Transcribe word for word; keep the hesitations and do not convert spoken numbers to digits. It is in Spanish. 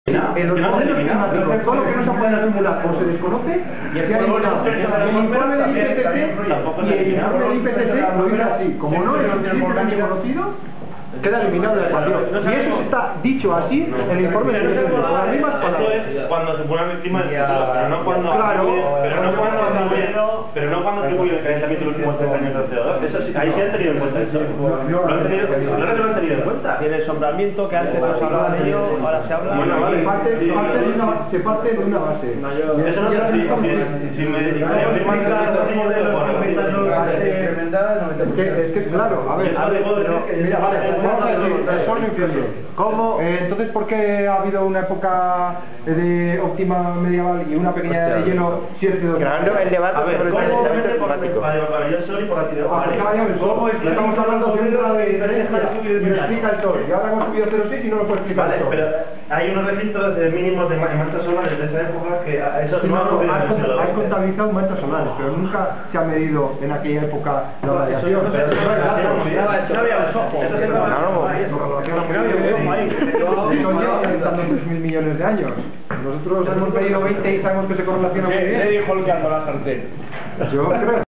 En los modelos climáticos, todo lo que no se puede acumular o se desconoce, y el informe del I P C C y el informe del I P C C lo dice así, como no es suficientemente conocido, queda eliminado de la ecuación. Y eso está dicho así en el informe del I P C C, con las mismas palabras. Eso es cuando se pone encima del futuro, pero no cuando Claro, pero no cuando atribuye, pero no cuando atribuye el calentamiento de los últimos tres años al C O dos. Eso sí, ahí sí han tenido en cuenta eso. Lo han tenido, no lo han tenido en cuenta. Y en el sombramiento que antes no se hablaba de ello, ahora se habla. Bueno, vale. Se parte, se parte de una, se parte de una base. Eso no se dice. Si me dedicaría a firmar cada modelo Es que, es que claro, a ver, a ver, pero, mira, vale, vamos a decir, solo influye. ¿Cómo? Eh, entonces, ¿por qué ha habido una época de óptima medieval y una pequeña de hielo siete de Creando el debate sobre el calentamiento climático. Para yo soy por la ¿Cómo es que estamos hablando de una de diferencia y me explica el sol? Y ahora hemos subido cero coma seis y no lo puede explicar Vale, el sol. pero hay unos registros de mínimos de manchas solares de esa época que a esos Sí, no no, han has, podido has contabilizado manchas solares, pero nunca se ha medido en aquella época la radiación. no se- Pero no es dato. No había un sopo. Eso lleva calentando tres mil millones de años. Nosotros hemos medido veinte y sabemos que se correlaciona muy bien. Le dijo el que ando la sartén. Yo creo.